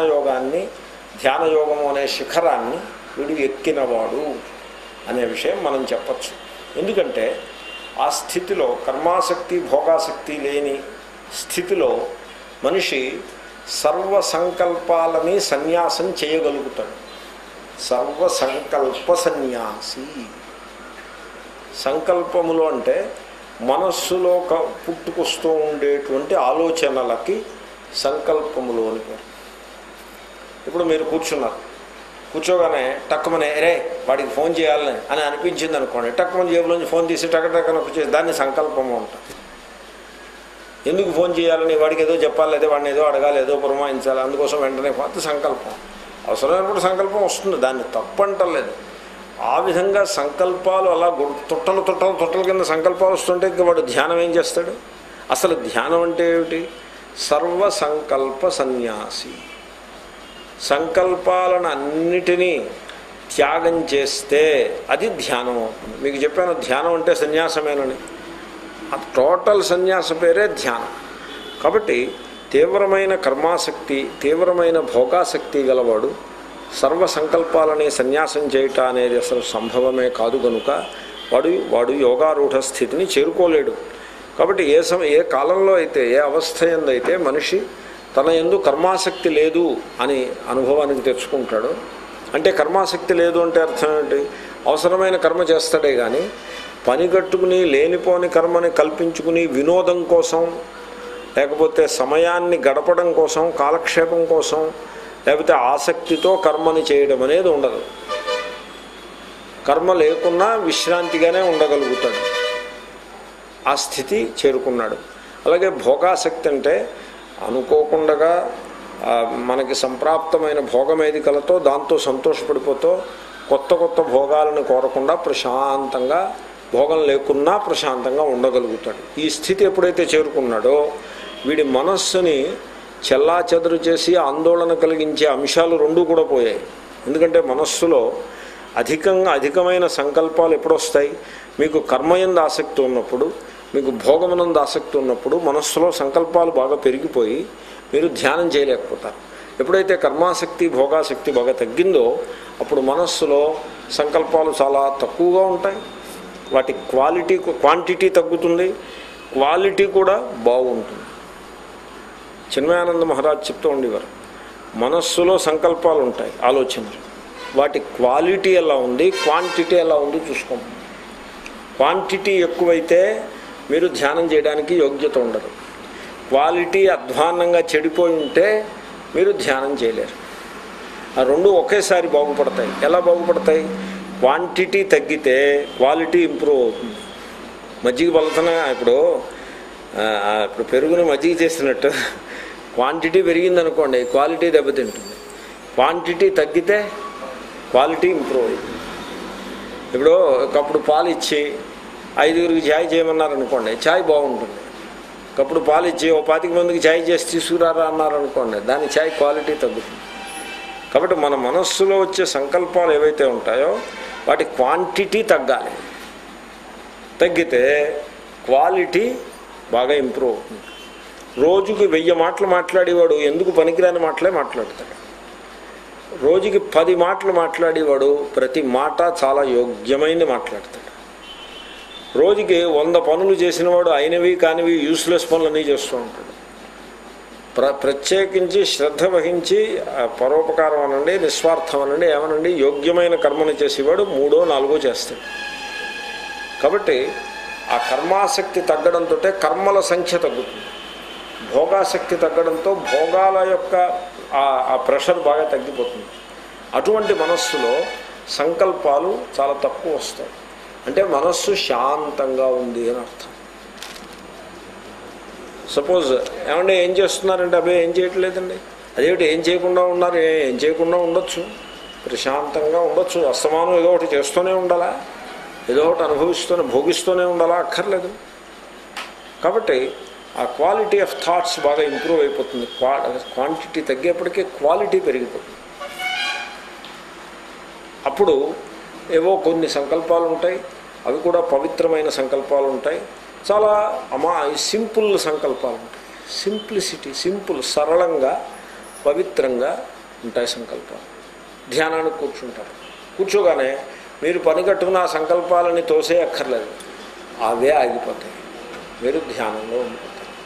ధ్యానయోగము అనే శిఖరాన్ని వీడు ఎక్కినవాడు అనే విషయం మనం చెప్పచ్చు. ఎందుకంటే ఆ స్థితిలో కర్మాసక్తి భోగాసక్తి లేని స్థితిలో మనిషి సర్వసంకల్పాలని సన్యాసం చేయగలుగుతాడు. సర్వసంకల్ప సన్యాసి. సంకల్పములు అంటే మనస్సులో పుట్టుకొస్తూ ఉండేటువంటి ఆలోచనలకి సంకల్పములు అని పేరు. ఇప్పుడు మీరు కూర్చోగానే టక్కుమని రే వాడికి ఫోన్ చేయాలని అని అనిపించింది అనుకోండి, టక్కుమని జేబులోంచి ఫోన్ తీసి టక్కన వచ్చేసి దాన్ని సంకల్పము ఉంటుంది. ఎందుకు ఫోన్ చేయాలని, వాడికి ఏదో చెప్పాలి, లేదా వాడిని ఏదో అడగాలి, ఏదో పురమాయించాలి, అందుకోసం వెంటనే పోతే సంకల్పం. అవసరమైనప్పుడు సంకల్పం వస్తుంది, దాన్ని తప్పంటలేదు. ఆ విధంగా సంకల్పాలు అలా తొట్టల కింద సంకల్పాలు వస్తుంటే ఇంకా వాడు ధ్యానం ఏం చేస్తాడు? అసలు ధ్యానం అంటే ఏమిటి? సర్వసంకల్ప సన్యాసి. సంకల్పాలను అన్నిటినీ త్యాగం చేస్తే అది ధ్యానం అవుతుంది. మీకు చెప్పాను ధ్యానం అంటే సన్యాసమేనని. ఆ టోటల్ సన్యాస పేరే ధ్యానం. కాబట్టి తీవ్రమైన కర్మాసక్తి, తీవ్రమైన భోగాసక్తి గలవాడు సర్వసంకల్పాలని సన్యాసం చేయట అనేది అసలు సంభవమే కాదు కనుక వాడు యోగారూఢ స్థితిని చేరుకోలేడు. కాబట్టి ఏ కాలంలో అయితే, ఏ అవస్థ ఎందైతే మనిషి తన యందు కర్మాసక్తి లేదు అని అనుభవానికి తెచ్చుకుంటాడో, అంటే కర్మాసక్తి లేదు అంటే అర్థం ఏంటి? అవసరమైన కర్మ చేస్తాడే కానీ పని కట్టుకుని లేనిపోని కర్మని కల్పించుకుని వినోదం కోసం, లేకపోతే సమయాన్ని గడపడం కోసం, కాలక్షేపం కోసం, లేకపోతే ఆసక్తితో కర్మని చేయడం అనేది ఉండదు. కర్మ లేకున్నా విశ్రాంతిగానే ఉండగలుగుతాడు. ఆ స్థితి చేరుకున్నాడు. అలాగే భోగాసక్తి అంటే అనుకోకుండా మనకి సంప్రాప్తమైన భోగం ఏది కలతో దాంతో సంతోషపడిపోతూ కొత్త భోగాలను కోరకుండా ప్రశాంతంగా, భోగం లేకున్నా ప్రశాంతంగా ఉండగలుగుతాడు. ఈ స్థితి ఎప్పుడైతే చేరుకున్నాడో వీడి మనస్సుని చెల్లాచెదరు చేసి ఆందోళన కలిగించే అంశాలు రెండూ కూడా పోయాయి. ఎందుకంటే మనస్సులో అధికమైన సంకల్పాలు ఎప్పుడొస్తాయి? మీకు కర్మయందు ఆసక్తి ఉన్నప్పుడు, మీకు భోగమునందు ఆసక్తి ఉన్నప్పుడు మనస్సులో సంకల్పాలు బాగా పెరిగిపోయి మీరు ధ్యానం చేయలేకపోతారు. ఎప్పుడైతే కర్మాసక్తి భోగాసక్తి బాగా తగ్గిందో అప్పుడు మనస్సులో సంకల్పాలు చాలా తక్కువగా ఉంటాయి. వాటి క్వాంటిటీ తగ్గుతుంది, క్వాలిటీ కూడా బాగుంటుంది. చిన్మయానంద మహారాజ్ చెప్తూ ఉండేవారు, మనస్సులో సంకల్పాలు ఉంటాయి, ఆలోచనలు, వాటి క్వాలిటీ ఎలా ఉంది, క్వాంటిటీ ఎలా ఉంది చూసుకోండి. క్వాంటిటీ ఎక్కువైతే మీరు ధ్యానం చేయడానికి యోగ్యత ఉండదు. క్వాలిటీ అధ్వాన్నంగా చెడిపోయి ఉంటే మీరు ధ్యానం చేయలేరు. ఆ రెండు ఒకేసారి బాగుపడతాయి. ఎలా బాగుపడతాయి? క్వాంటిటీ తగ్గితే క్వాలిటీ ఇంప్రూవ్ అవుతుంది. మజ్జిగ బలతనగా ఇప్పుడు పెరుగుని మజ్జిగ చేసినట్టు క్వాంటిటీ పెరిగిందనుకోండి, క్వాలిటీ దెబ్బతింటుంది. క్వాంటిటీ తగ్గితే క్వాలిటీ ఇంప్రూవ్ అవుతుంది. ఇప్పుడు ఒకప్పుడు పాలు ఇచ్చి 5గురికి ఛాయ్ చేయమన్నారనుకోండి, ఛాయ్ బాగుంటుంది. ఒకప్పుడు పాలు ఇచ్చి 25 మందికి ఛాయ్ చేసి తీసుకురారా అన్నారనుకోండి, దాని ఛాయ్ క్వాలిటీ తగ్గుతుంది. కాబట్టి మన మనస్సులో వచ్చే సంకల్పాలు ఏవైతే ఉంటాయో వాటి క్వాంటిటీ తగ్గాలి. తగ్గితే క్వాలిటీ బాగా ఇంప్రూవ్ అవుతుంది. రోజుకి 1000 మాటలు మాట్లాడేవాడు ఎందుకు పనికిరాని మాటలే మాట్లాడతాడు. రోజుకి 10 మాటలు మాట్లాడేవాడు ప్రతి మాట చాలా యోగ్యమైనది మాట్లాడతాడు. రోజుకి 100 పనులు చేసినవాడు అయినవి కానివి యూస్లెస్ పనులన్నీ చేస్తూ ఉంటాడు. ప్రత్యేకించి శ్రద్ధ వహించి పరోపకారం అనండి, నిస్వార్థం అనండి, ఏమనండి, యోగ్యమైన కర్మను చేసేవాడు 3, 4 చేస్తాడు. కాబట్టి ఆ కర్మాసక్తి తగ్గడంతో కర్మల సంఖ్య తగ్గుతుంది. భోగాసక్తి తగ్గడంతో భోగాల యొక్క ఆ ప్రెషర్ బాగా తగ్గిపోతుంది. అటువంటి మనస్సులో సంకల్పాలు చాలా తక్కువ వస్తాయి. అంటే మనస్సు శాంతంగా ఉంది అని అర్థం. సపోజ్ ఏమంటే ఏం చేస్తున్నారంటే అబ్బాయి ఏం చేయట్లేదండి, అదేమిటి ఏం చేయకుండా ఉన్నారు? ఏం చేయకుండా ఉండొచ్చు, ప్రశాంతంగా ఉండొచ్చు. అస్తమానం ఏదో ఒకటి చేస్తూనే ఉండాలా, ఏదో ఒకటి భోగిస్తూనే ఉండాలా? అక్కర్లేదు. కాబట్టి ఆ క్వాలిటీ ఆఫ్ థాట్స్ బాగా ఇంప్రూవ్ అయిపోతుంది. క్వాంటిటీ తగ్గేప్పటికీ క్వాలిటీ పెరిగిపోతుంది. అప్పుడు ఏవో కొన్ని సంకల్పాలు ఉంటాయి, అవి కూడా పవిత్రమైన సంకల్పాలు ఉంటాయి. చాలా సింపుల్ సంకల్పాలు ఉంటాయి. సింప్లిసిటీ, సింపుల్, సరళంగా పవిత్రంగా ఉంటాయి సంకల్పాలు. ధ్యానానికి కూర్చుంటారు. కూర్చోగానే మీరు పని కట్టుకున్న ఆ సంకల్పాలని తోసే అక్కర్లేదు, అవే ఆగిపోతాయి. మీరు ధ్యానంలో ఉండిపోతారు.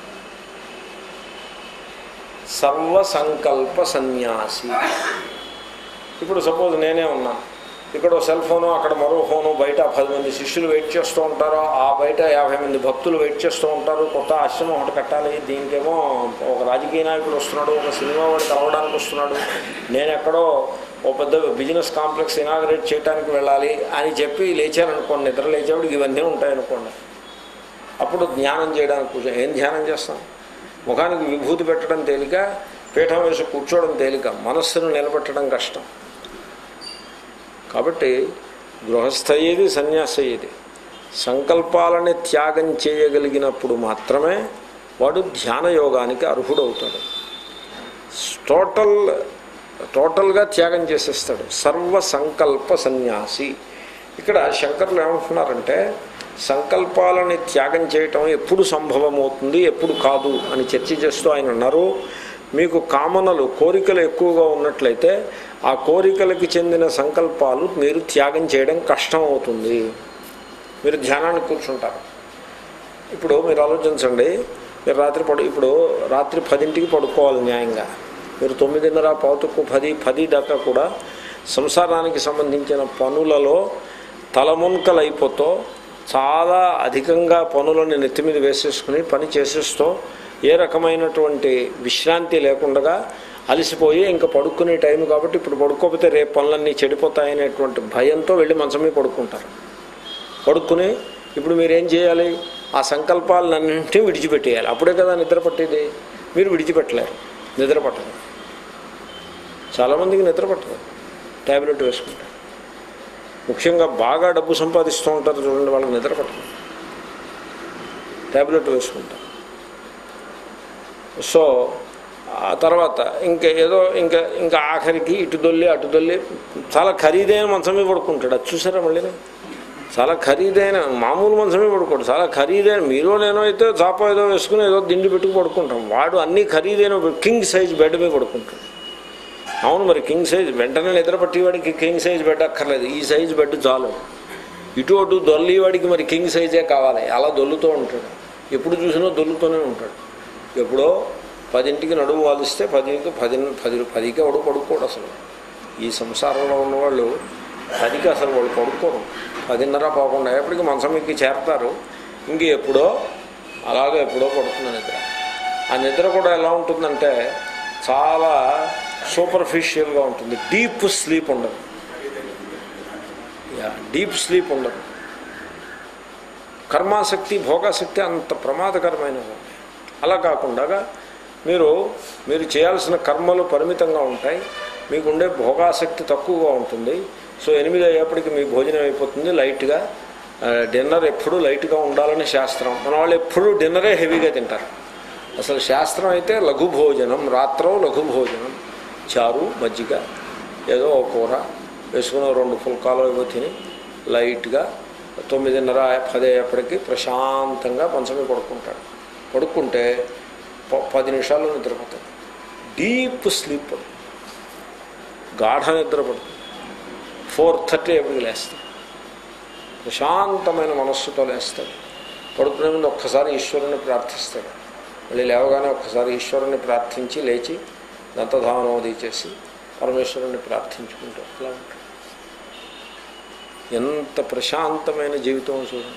సర్వసంకల్ప సన్యాసి. ఇప్పుడు సపోజ్ నేనే ఉన్నాను, ఇక్కడ సెల్ ఫోను, అక్కడ మరో ఫోను, బయట 10 మంది శిష్యులు వెయిట్ చేస్తూ ఉంటారు, ఆ బయట 50 మంది భక్తులు వెయిట్ చేస్తూ ఉంటారు. కొత్త ఆశ్రమం ఒకటి కట్టాలి, దీనికేమో ఒక రాజకీయ నాయకుడు వస్తున్నాడు, ఒక సినిమా వాడు కలవడానికి వస్తున్నాడు, నేను ఎక్కడో ఓ పెద్ద బిజినెస్ కాంప్లెక్స్ ఇనాగరేట్ చేయడానికి వెళ్ళాలి అని చెప్పి లేచారనుకోండి, నిద్ర లేచేవాడికి ఇవన్నీ ఉంటాయనుకోండి. అప్పుడు ధ్యానం చేయడానికి ఏం ధ్యానం చేస్తాం? ముఖానికి విభూతి పెట్టడం తేలిక, పీఠం వేసి కూర్చోవడం తేలిక, మనస్సును నిలబెట్టడం కష్టం. కాబట్టి గృహస్థ అయ్యేది, సన్యాసి అయ్యేది సంకల్పాలని త్యాగం చేయగలిగినప్పుడు మాత్రమే వాడు ధ్యాన యోగానికి అర్హుడవుతాడు. టోటల్గా త్యాగం చేసేస్తాడు. సర్వ సంకల్ప సన్యాసి. ఇక్కడ శంకరులు ఏమంటున్నారంటే, సంకల్పాలని త్యాగం చేయటం ఎప్పుడు సంభవమవుతుంది, ఎప్పుడు కాదు అని చర్చ చేస్తూ ఆయన అన్నారు, మీకు కామనలు, కోరికలు ఎక్కువగా ఉన్నట్లయితే ఆ కోరికలకి చెందిన సంకల్పాలు మీరు త్యాగం చేయడం కష్టం అవుతుంది. మీరు ధ్యానానికి కూర్చుంటారు. ఇప్పుడు మీరు ఆలోచించండి, మీరు ఇప్పుడు రాత్రి 10ంటికి పడుకోవాలి న్యాయంగా. మీరు 9:30, 10 దాకా కూడా సంసారానికి సంబంధించిన పనులలో తలమునకలైపోతూ చాలా అధికంగా పనులను నెత్తి మీద వేసేసుకుని పని చేసేస్తూ ఏ రకమైనటువంటి విశ్రాంతి లేకుండా అలసిపోయి ఇంకా పడుకునే టైం కాబట్టి ఇప్పుడు పడుకోకపోతే రేపు పనులన్నీ చెడిపోతాయనేటువంటి భయంతో వెళ్ళి మంచం మీద పడుకుంటారు. పడుకుని ఇప్పుడు మీరేం చేయాలి? ఆ సంకల్పాలన్నింటినీ విడిచిపెట్టేయాలి. అప్పుడే కదా నిద్ర పట్టేది. మీరు విడిచిపెట్టలేరు, నిద్ర పట్టదు. చాలామందికి నిద్ర పట్టదు, ట్యాబ్లెట్ వేసుకుంటారు. ముఖ్యంగా బాగా డబ్బు సంపాదిస్తూ ఉంటారు చూడండి, వాళ్ళకి నిద్ర పట్టదు, ట్యాబ్లెట్ వేసుకుంటారు. సో ఆ తర్వాత ఇంకా ఆఖరికి ఇటు దొల్లి అటు దొల్లి చాలా ఖరీదైన మంచం మీద పడుకుంటాడు. అది చూసారా మళ్ళీ? చాలా ఖరీదైన మామూలు మంచమే పడుకోడు, చాలా ఖరీదైన, మీరో నేనో అయితే చాప ఏదో వేసుకుని ఏదో దిండి పెట్టుకు పడుకుంటాం. వాడు అన్నీ ఖరీదైన కింగ్ సైజ్ బెడ్ మీద పడుకుంటాడు. అవును, మరి కింగ్ సైజ్ వెంటనే నిద్ర పట్టేవాడికి కింగ్ సైజ్ బెడ్ అక్కర్లేదు, ఈ సైజ్ బెడ్ చాలు. ఇటు అటు దొల్లేవాడికి మరి కింగ్ సైజే కావాలి. అలా దొల్లుతూ ఉంటాడు, ఎప్పుడు చూసినా దొల్లుతూనే ఉంటాడు. ఎప్పుడో 10ంటికి నడుము వాదిస్తే 10కి ఎవడు పడుకోడు. అసలు ఈ సంసారంలో ఉన్నవాళ్ళు 10కి అసలు వాళ్ళు పడుకోరు. 10:30 పోకుండా ఎప్పటికీ మంచం ఎక్కి చేరతారు. ఇంక ఎప్పుడో అలాగే ఎప్పుడో పడుతుంది నిద్ర. ఆ నిద్ర కూడా ఎలా ఉంటుందంటే చాలా సూపర్ఫిషియల్గా ఉంటుంది. డీప్ స్లీప్ ఉండదు. డీప్ స్లీప్ ఉండదు. కర్మాసక్తి, భోగాసక్తి అంత ప్రమాదకరమైనవి. అలా కాకుండా మీరు చేయాల్సిన కర్మలు పరిమితంగా ఉంటాయి, మీకుండే భోగాసక్తి తక్కువగా ఉంటుంది. సో 8 అయ్యేప్పటికి మీ భోజనం అయిపోతుంది లైట్గా. డిన్నర్ ఎప్పుడూ లైట్గా ఉండాలని శాస్త్రం. మన వాళ్ళు ఎప్పుడూ డిన్నరే హెవీగా తింటారు. అసలు శాస్త్రం అయితే లఘు భోజనం, రాత్రో లఘు భోజనం, చారు, మజ్జిగ, ఏదో ఒక కూర వేసుకుని 2 పుల్కాలు ఏవో తిని లైట్గా 9:30, 10 అయ్యేప్పటికీ ప్రశాంతంగా మంచమే పడుకుంటాడు. పడుకుంటే 10 నిమిషాల్లో నిద్రపోతాడు. డీప్ స్లీప్ పడుతుంది, గాఢ నిద్ర పడుతుంది. 4:30 ఎప్పటికి లేస్తాడు, ప్రశాంతమైన మనస్సుతో లేస్తాడు. పడుకునే ముందు ఒక్కసారి ఈశ్వరుని ప్రార్థిస్తాడు. మళ్ళీ లేవగానే ఒక్కసారి ఈశ్వరుని ప్రార్థించి లేచి దంతధావనోది చేసి పరమేశ్వరుని ప్రార్థించుకుంటూ అలా ఉంటాడు. ఎంత ప్రశాంతమైన జీవితం చూడండి.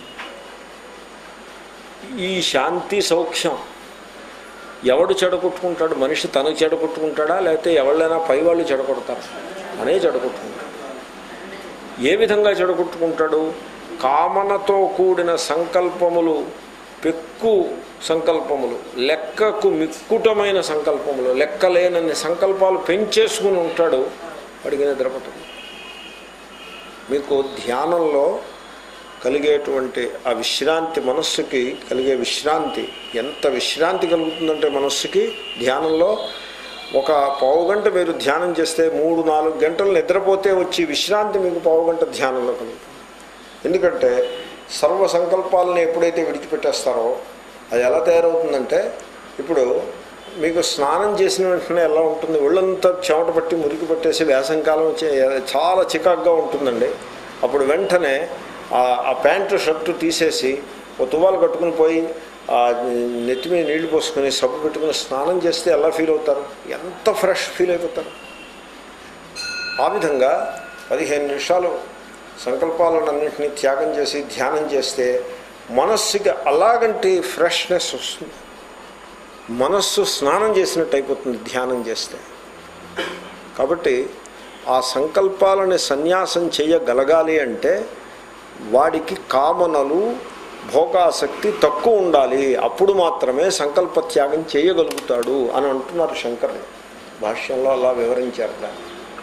ఈ శాంతి సౌఖ్యం ఎవడు చెడగొట్టుకుంటాడు? మనిషి తనకు చెడగొట్టుకుంటాడా, లేకపోతే ఎవళ్ళైనా పై వాళ్ళు చెడగొడతారా? అనే చెడగొట్టుకుంటాడు. ఏ విధంగా చెడగొట్టుకుంటాడు? కామనతో కూడిన సంకల్పములు, పెక్కు సంకల్పములు, లెక్కకు మిక్కుటమైన సంకల్పములు, లెక్కలేనన్ని సంకల్పాలు పెంచేసుకుని ఉంటాడు. వాడికి నిద్రపట్టదు. మీకు ధ్యానంలో కలిగేటువంటి ఆ విశ్రాంతి, మనస్సుకి కలిగే విశ్రాంతి, ఎంత విశ్రాంతి కలుగుతుందంటే మనస్సుకి ధ్యానంలో ఒక పావుగంట మీరు ధ్యానం చేస్తే 3-4 గంటలు నిద్రపోతే వచ్చి విశ్రాంతి మీకు పావుగంట ధ్యానంలో కలుగుతుంది. ఎందుకంటే సర్వ సంకల్పాలను ఎప్పుడైతే విడిచిపెట్టేస్తారో అది ఎలా తయారవుతుందంటే, ఇప్పుడు మీకు స్నానం చేసిన వెంటనే ఎలా ఉంటుంది, ఒళ్ళంతా చెమట పట్టి మురికి పట్టేసి వేసంకాలం చాలా చికాగ్గా ఉంటుందండి. అప్పుడు వెంటనే ఆ ప్యాంటు షర్టు తీసేసి ఓ తువ్వాలు కట్టుకుని పోయి నెత్తి మీద నీళ్లు పోసుకొని సబ్బు పెట్టుకుని స్నానం చేస్తే ఎలా ఫీల్ అవుతారు, ఎంత ఫ్రెష్ ఫీల్ అయిపోతారు. ఆ విధంగా 15 నిమిషాలు సంకల్పాలన్నింటినీ త్యాగం చేసి ధ్యానం చేస్తే మనస్సుకి అలాగంటి ఫ్రెష్నెస్ వస్తుంది. మనస్సు స్నానం చేసినట్టు అయిపోతుంది ధ్యానం చేస్తే. కాబట్టి ఆ సంకల్పాలని సన్యాసం చేయగలగాలి అంటే వాడికి కామనలు, భోగాసక్తి తక్కువ ఉండాలి. అప్పుడు మాత్రమే సంకల్ప త్యాగం చేయగలుగుతాడు అని అంటున్నారు శంకరులు. భాష్యంలో అలా వివరించారు దాన్ని.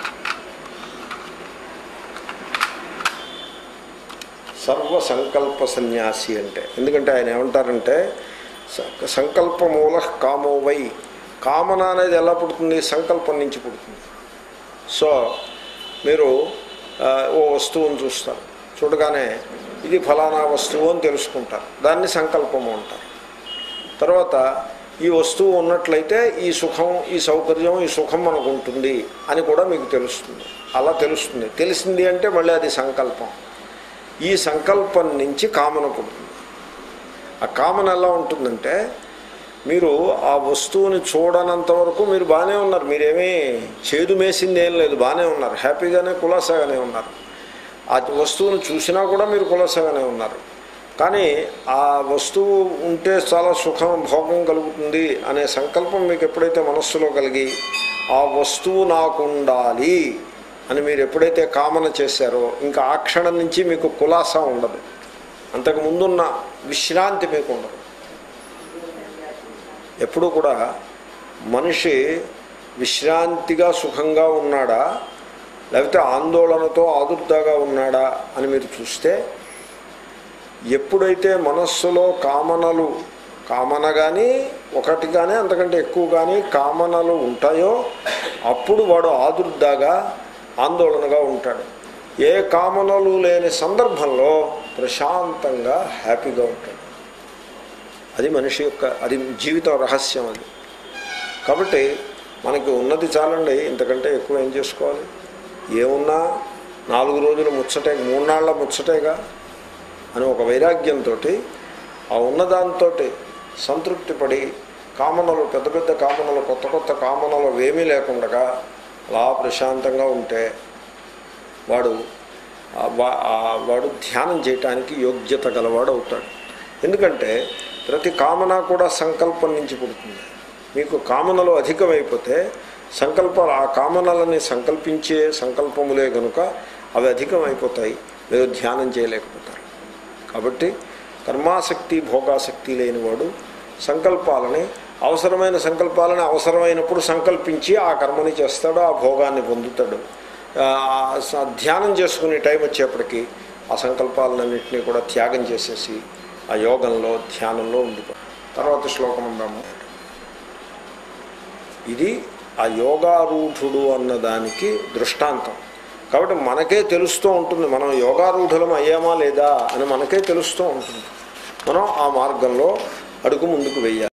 సర్వ సంకల్ప సన్యాసి అంటే, ఎందుకంటే ఆయన ఏమంటారంటే సంకల్పమూల కామోవై, కామన అనేది ఎలా పుడుతుంది, సంకల్పం నుంచి పుడుతుంది. సో మీరు ఓ వస్తువును చూస్తారు, చూడగానే ఇది ఫలానా వస్తువు అని తెలుసుకుంటారు, దాన్ని సంకల్పము అంటారు. తర్వాత ఈ వస్తువు ఉన్నట్లయితే ఈ సుఖం, ఈ సౌకర్యం, ఈ సుఖం మనకు ఉంటుంది అని కూడా మీకు తెలుస్తుంది. అలా తెలుస్తుంది. తెలిసింది అంటే మళ్ళీ అది సంకల్పం. ఈ సంకల్పం నుంచి కామన పుడుతుంది. ఆ కామన ఎలా ఉంటుందంటే, మీరు ఆ వస్తువుని చూడనంత వరకు మీరు బాగానే ఉన్నారు, మీరేమీ చేదు మేసింది ఏం లేదు, బాగానే ఉన్నారు, హ్యాపీగానే కులాసాగానే ఉన్నారు. ఆ వస్తువును చూసినా కూడా మీరు కులాసాగానే ఉన్నారు. కానీ ఆ వస్తువు ఉంటే చాలా సుఖం, భోగం కలుగుతుంది అనే సంకల్పం మీకు ఎప్పుడైతే మనస్సులో కలిగి ఆ వస్తువు నాకు ఉండాలి అని మీరు ఎప్పుడైతే కామన చేశారో ఇంకా ఆ క్షణం నుంచి మీకు కులాసా ఉండదు, అంతకుముందున్న విశ్రాంతి మీకు ఉండదు. ఎప్పుడు కూడా మనిషి విశ్రాంతిగా సుఖంగా ఉన్నాడా లేకపోతే ఆందోళనతో ఆదుర్దాగా ఉన్నాడా అని మీరు చూస్తే, ఎప్పుడైతే మనస్సులో కామనలు, కామన కానీ ఒకటి కానీ అంతకంటే ఎక్కువ కానీ కామనలు ఉంటాయో అప్పుడు వాడు ఆదుర్దాగా, ఆందోళనగా ఉంటాడు. ఏ కామనలు లేని సందర్భంలో ప్రశాంతంగా హ్యాపీగా ఉంటాడు. అది మనిషి యొక్క, అది జీవితం రహస్యం అది. కాబట్టి మనకి ఉన్నది చాలండి, ఇంతకంటే ఎక్కువ ఏం చేసుకోవాలి? ఏమున్నా 4 రోజులు ముచ్చటే, 3 నాళ్ళ ముచ్చటేగా అని ఒక వైరాగ్యంతో ఆ ఉన్నదాంతో సంతృప్తి పడి కామనలు, పెద్ద పెద్ద కామనలు, కొత్త కొత్త కామనలు ఏమీ లేకుండా అలా ప్రశాంతంగా ఉంటే వాడు ధ్యానం చేయటానికి యోగ్యత గలవాడు అవుతాడు. ఎందుకంటే ప్రతి కామన కూడా సంకల్పం నుంచి పుడుతుంది. మీకు కామనలు అధికమైపోతే సంకల్పాలు, ఆ కామనలని సంకల్పించే సంకల్పములే కనుక అవి అధికమైపోతాయి, మీరు ధ్యానం చేయలేకపోతారు. కాబట్టి కర్మాసక్తి, భోగాసక్తి లేనివాడు సంకల్పాలని, అవసరమైన సంకల్పాలని అవసరమైనప్పుడు సంకల్పించి ఆ కర్మని చేస్తాడు, ఆ భోగాన్ని పొందుతాడు. ధ్యానం చేసుకునే టైం వచ్చేప్పటికీ ఆ సంకల్పాలన్నింటినీ కూడా త్యాగం చేసేసి ఆ యోగంలో, ధ్యానంలో ఉండిపోతాడు. తర్వాత శ్లోకం ఉందాము. ఇది ఆ యోగారూఢుడు అన్నదానికి దృష్టాంతం. కాబట్టి మనకే తెలుస్తూ ఉంటుంది, మనం యోగారూఢులం అయ్యామా లేదా అని మనకే తెలుస్తూ ఉంటుంది. మనం ఆ మార్గంలో అడుగు ముందుకు వెయ్యాలి.